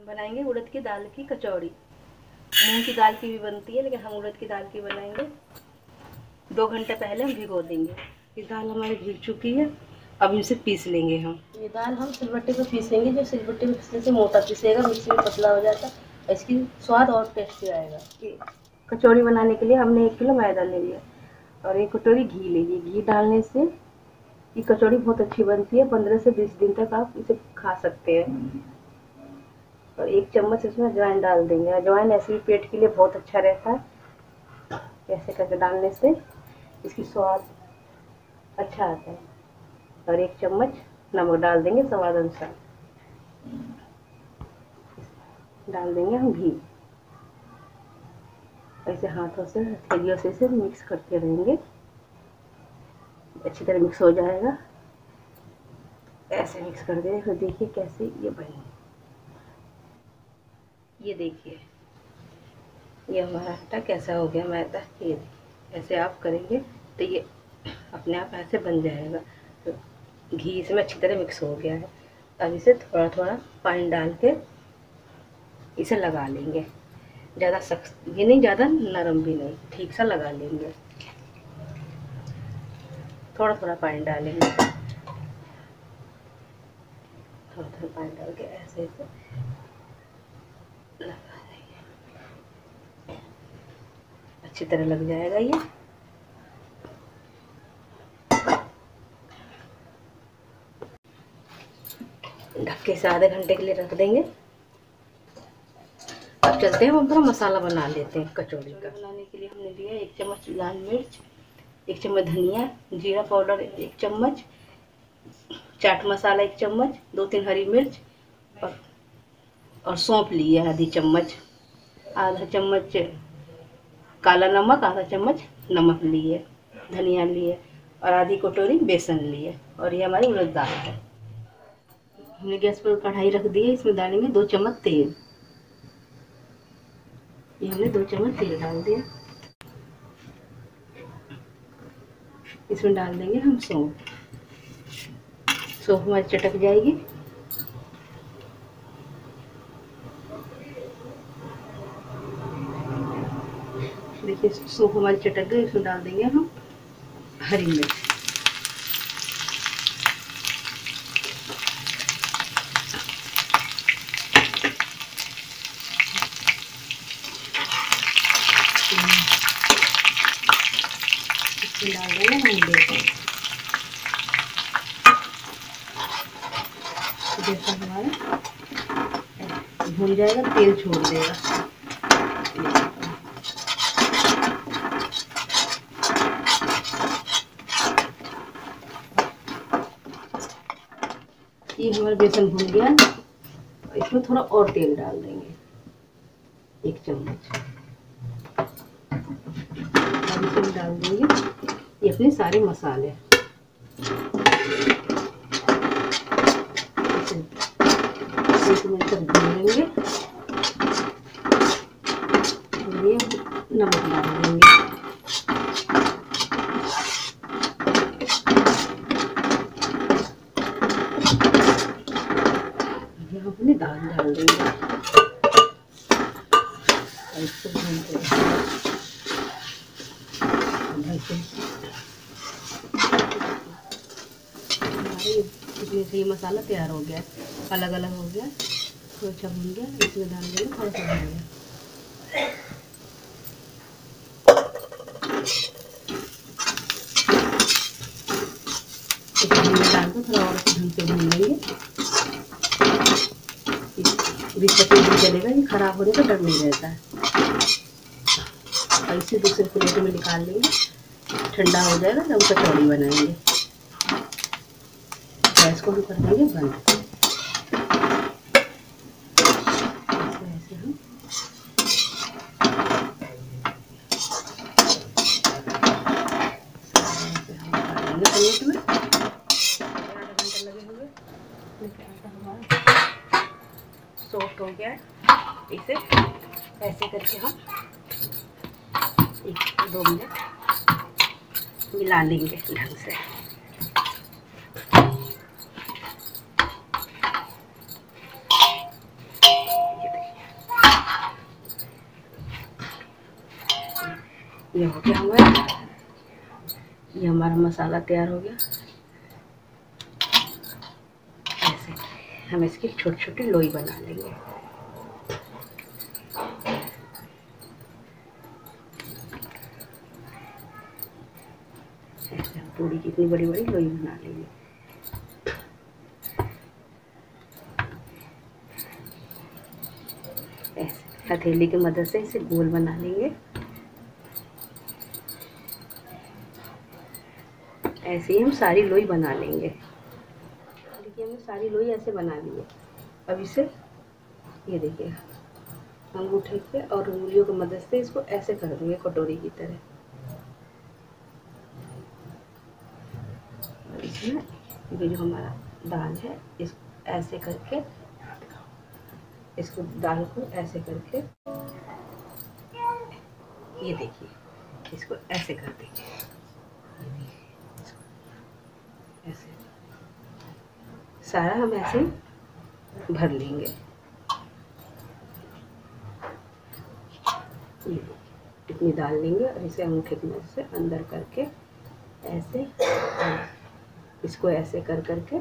बनाएंगे उड़द की दाल की कचौड़ी। मूंग की दाल की भी बनती है, लेकिन हम उड़द की दाल की बनाएंगे। 2 घंटे पहले हम भिगो देंगे। ये दाल हमारी भीग चुकी है, अब इसे पीस लेंगे हम। ये दाल हम सिलबट्टे पे पीसेंगे। जो सिलबट्टे पे पीसने से मोटा पीसेगा, मिक्सी में पतला हो जाता, इसकी स्वाद और टेस्टी आएगा। कचौड़ी बनाने के लिए हमने 1 किलो मैदा ले लिया और 1 कटोरी घी ले ली। घी डालने से ये कचौड़ी बहुत अच्छी बनती है। 15 से 20 दिन तक आप इसे खा सकते हैं। और 1 चम्मच इसमें अजवाइन डाल देंगे। अजवाइन ऐसे भी पेट के लिए बहुत अच्छा रहता है। ऐसे करके डालने से इसकी स्वाद अच्छा आता है। और 1 चम्मच नमक डाल देंगे स्वाद अनुसार। डाल देंगे हम घी। ऐसे हाथों से हथेलियों से इसे मिक्स करते रहेंगे, अच्छी तरह मिक्स हो जाएगा। ऐसे मिक्स कर देंगे। फिर देखिए कैसे ये बनी। ये देखिए ये हमारा आटा कैसा हो गया मैदा। ये देखिए ऐसे आप करेंगे तो ये अपने आप ऐसे बन जाएगा। तो घी इसमें अच्छी तरह मिक्स हो गया है। अब इसे थोड़ा थोड़ा पानी डाल के इसे लगा लेंगे। ज़्यादा सख्त भी नहीं, ज़्यादा नरम भी नहीं, ठीक सा लगा लेंगे। थोड़ा थोड़ा पानी डालेंगे। थोड़ा थोड़ा पानी डाल के ऐसे ऐसे लगा देंगे। अच्छी तरह लग जाएगा ये। ढक के इसे आधे घंटे के लिए रख देंगे। अब चलते हैं, हम अपना मसाला बना लेते हैं कचौड़ी का। बनाने के लिए हमने लिया 1 चम्मच लाल मिर्च, 1 चम्मच धनिया, जीरा पाउडर 1 चम्मच, चाट मसाला 1 चम्मच, 2-3 हरी मिर्च और सौंफ लिए आधी चम्मच, आधा चम्मच काला नमक, आधा चम्मच नमक लिए, धनिया लिए और आधी कटोरी बेसन लिए। और ये हमारी उड़द दाल है। हमने गैस पर कढ़ाई रख दी है। इसमें डालेंगे 2 चम्मच तेल। ये हमने 2 चम्मच तेल डाल दिया। इसमें डाल देंगे हम सौंफ। सौंफ हमारी चटक जाएगी। देखिए सौंफ हमारी चटक गई। इसमें डाल देंगे हम हरी मिर्च। इसमें डाल देंगे हम बेसन। बेसन हमारा भून जाएगा, तेल छोड़ देगा। ये हमारा बेसन भून गया। इसमें थोड़ा और तेल डाल देंगे 1 चम्मच। अब इसमें डाल देंगे ये अपने सारे मसाले। इसमें सब भून लेंगे। ये नमक डाल देंगे। यहाँ अपनी दाल डाल देंगे और इसको भूनते हैं। इसमें से ये मसाला तैयार हो गया, अलग अलग हो गया, तो अच्छा भून गया। इसमें डाल देंगे थोड़ा सा धनिया। इसमें डाल कर थोड़ा और ढंग से भून लेंगे। बीच का तेल चलेगा, ये खराब होने का डर नहीं रहता है। और इसे दूसरे प्लेट में निकाल लेंगे। ठंडा हो जाएगा तब कचौड़ी बनाएंगे। गैस को भी कर देंगे बंद। ऐसे हम प्लेट में। आधा घंटा लगे हुए। आटा हमारा सॉफ्ट हो गया है। इसे ऐसे करके हम 1-2 मिनट मिला लेंगे ढंग से। ये हो गया हमारा, ये हमारा मसाला तैयार हो गया। ऐसे हम इसकी छोटी छोटी लोई बना लेंगे। ऐसे हम पूरी की इतनी बड़ी बड़ी लोई बना लेंगे। ऐसे हथेली की मदद से इसे गोल बना लेंगे। ऐसे ही हम सारी लोई बना लेंगे। देखिए हमने सारी लोई ऐसे बना ली है। अब इसे ये देखिए अंगूठे से और उंगलियों की मदद से इसको ऐसे कर देंगे कटोरी की तरह। इसमें ये जो हमारा दाल है इसको ऐसे करके, इसको दाल को ऐसे करके ये देखिए इसको ऐसे कर देंगे। ऐसे सारा हम ऐसे भर लेंगे। इतनी दाल लेंगे और इसे अंगूठे की मदद से अंदर करके ऐसे, इसको ऐसे कर करके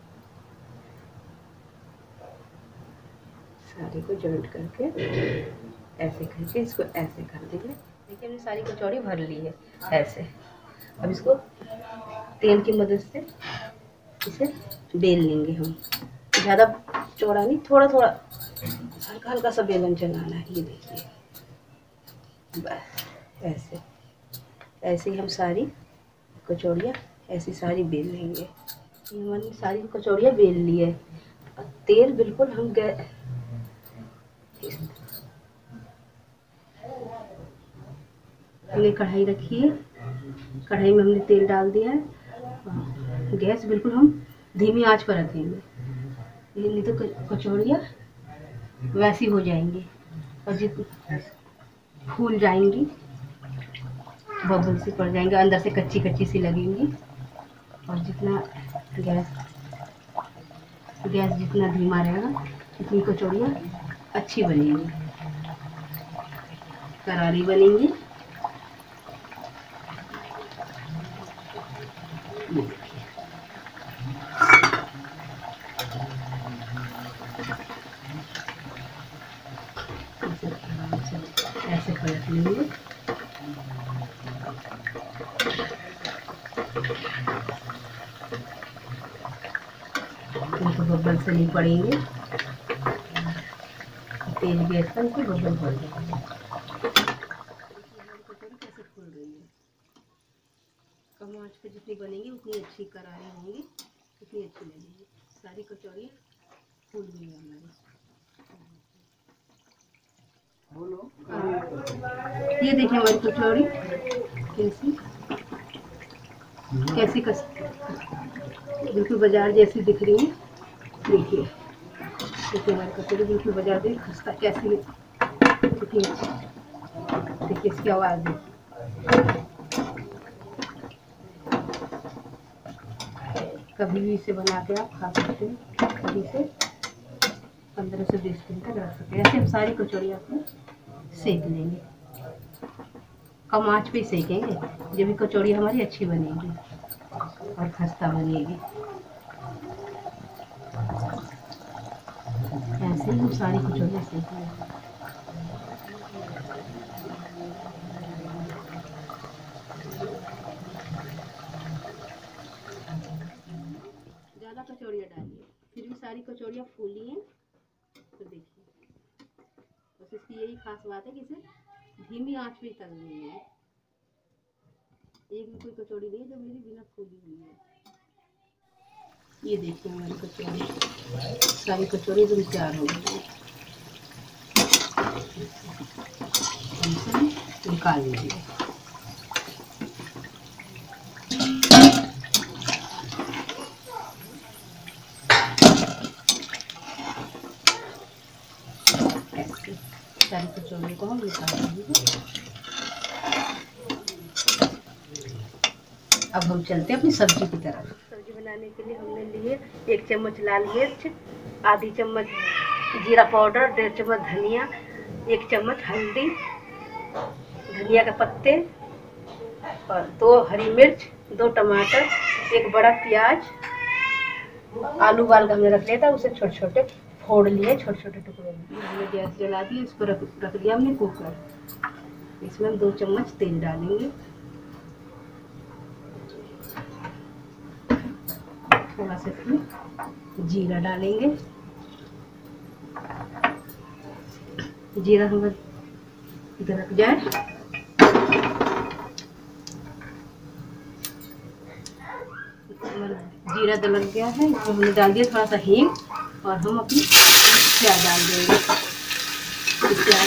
सारी को जॉइंट करके ऐसे करके इसको ऐसे कर देंगे। देखिए हमने सारी कचौड़ी भर ली है ऐसे। अब इसको तेल की मदद से इसे बेल लेंगे हम। ज़्यादा चौड़ा नहीं, थोड़ा थोड़ा हल्का हल्का सा बेलन चलाना है। ये देखिए बस ऐसे ऐसे ही हम सारी कचौड़ियाँ ऐसी सारी बेल लेंगे। हमने सारी कचौड़ियाँ बेल ली है। तेल बिल्कुल हम हमने कढ़ाई रखी है, कढ़ाई में हमने तेल डाल दिया है। गैस बिल्कुल हम धीमी आंच पर रखेंगे, नहीं तो कचौड़ियाँ वैसी हो जाएंगी और जितनी फूल जाएंगी, बबल से पड़ जाएंगे, अंदर से कच्ची कच्ची सी लगेंगी। और जितना गैस जितना धीमा रहेगा उतनी कचौड़ियाँ अच्छी बनेंगी, करारी बनेंगी। ऐसे पलट लेंगे। इनको बबल से नहीं पड़ेंगे, तेल गैस पर इनको बबल पड़ जाएंगे। कैसे फूल रही है, कम आंच पे जितनी बनेगी उतनी अच्छी करारी होंगी, उतनी अच्छी लगेगी। सारी कचौड़ी फूल गई है हमारी। ये देखिए हमारी कचौड़ी कैसी कैसी बिल्कुल बाजार जैसी दिख रही है। देखिए देखिए हमारी कचौड़ी बिल्कुल बाजार जैसी खस्ता कैसी देखिए। देखिए इसकी आवाज़ देखिए। कभी भी इसे बना के आप खा सकते हैं, कभी से 15 से 20 दिन तक रख सकते हैं। ऐसे हम सारी कचौड़ियाँ को सेक लेंगे, कम आंच पे सेकेंगे, जब भी कचौड़ी हमारी अच्छी बनेगी और खस्ता बनेगी। ऐसे ही हम सारी कचौड़ियाँ सेक लेंगे। ज़्यादा कचौड़ियाँ डालिए, फिर भी सारी कचौड़ियाँ फूली हैं तो देखिए। बस इसकी यही खास बात है कि इसे धीमी आंच पे तलनी है। एक भी कोई कचौड़ी नहीं है जो मेरी बिना फूली हुई है। ये देखिए हमारी कचौड़ी, सारी कचौड़ी एकदम तैयार हो गई है। निकाल लीजिए। सारी कचौड़ी को हम निकाल लेंगे। अब हम चलते हैं अपनी सब्जी की तरफ। सब्जी बनाने के लिए हमने लिए 1 चम्मच लाल मिर्च, आधी चम्मच जीरा पाउडर, 1.5 चम्मच धनिया, 1 चम्मच हल्दी, धनिया के पत्ते, और 2 हरी मिर्च, 2 टमाटर, 1 बड़ा प्याज, आलू उबाल के हमने रख लिया था, उसे छोटे छोटे फोड़ लिए, छोटे छोटे टुकड़े में। हमने गैस जला दी, इसको रख दिया हमने कुकर। इसमें हम 2 चम्मच तेल डालेंगे, थोड़ा सा इसमें जीरा डालेंगे। जीरा हमारा दरक जाए, जीरा दलक गया है, इसमें हमने डाल दिया थोड़ा सा हींग और हम अपनी प्याज डाल देंगे। प्याज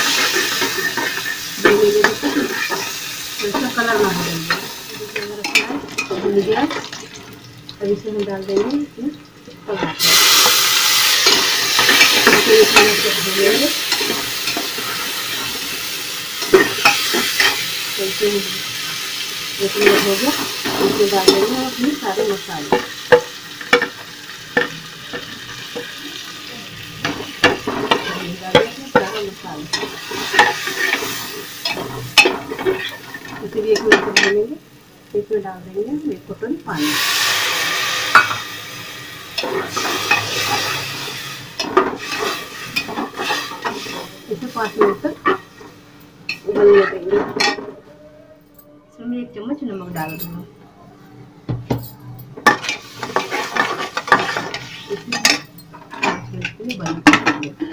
इसका कलर ना हो जाएगा। भून गया, अब इसे हम डाल देंगे इसमें टमाटर, भूनेंगे। एक मिनट हो गया, इसमें डाल देंगे हम अपने सारे मसाले। इसे भी 1 मिनट तक भूनेंगे। इसमें डाल देंगे 1 कटोरी पानी। इसे 5 मिनट तक उबलने देंगे। इसमें 1 चम्मच नमक डाल दूँगा। इसमें 5 मिनट के लिए बंद कर देंगे।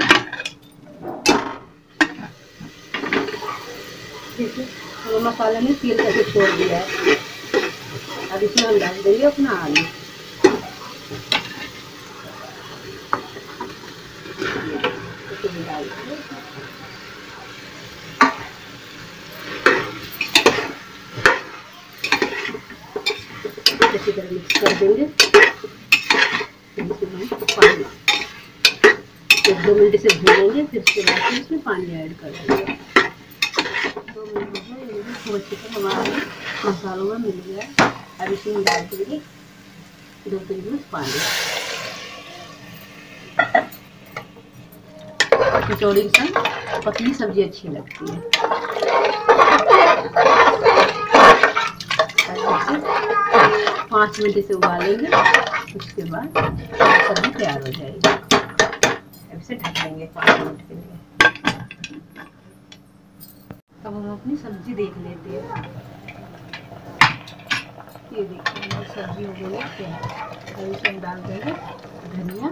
हम मसाले में तेल करके छोड़ दिया है। अब इसमें हम डाल देंगे अपना आलू। अच्छी तरह मिक्स कर देंगे। इसमें हम पानी 1-2 मिनट से भूनेंगे, फिर उसके बाद इसमें पानी ऐड कर देंगे। 2 मिनट हो गए, बहुत अच्छी तरह हमारे मसालों में मिल गया। अब इसमें डाल देंगे 2-3 गिलास पानी। कचौड़ी के साथ पतली सब्जी अच्छी लगती है। 5 मिनट से उबालेंगे, उसके बाद सब्जी तैयार हो जाएगी। अब इसे ढक देंगे 5 मिनट के लिए। अब हम अपनी सब्जी देख लेते हैं। ये देखिए हमारी सब्जी हो गई है तैयार। अब इसे हम डाल देंगे धनिया,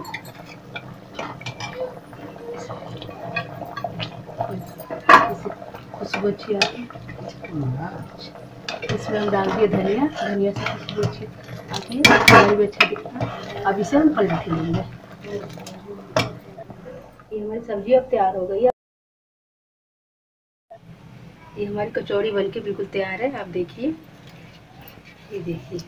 खुशबू अच्छी आती है। इसमें हम डाल दिए धनिया, धनिया से खुशबू अच्छी आती है, कलर भी अच्छा दिखता है। अब इसे हम पलट लेंगे। ये हमारी सब्जी अब तैयार हो गई है। ये हमारी कचौड़ी बनके बिल्कुल तैयार है। आप देखिए, ये देखिए,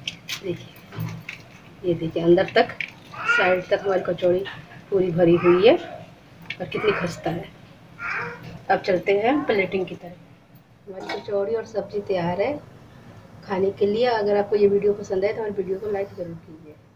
ये देखिए अंदर तक, साइड तक हमारी कचौड़ी पूरी भरी हुई है और कितनी खस्ता है। अब चलते हैं प्लेटिंग की तरफ। हमारी कचौड़ी और सब्जी तैयार है खाने के लिए। अगर आपको ये वीडियो पसंद आए तो हमारी वीडियो को लाइक ज़रूर कीजिए।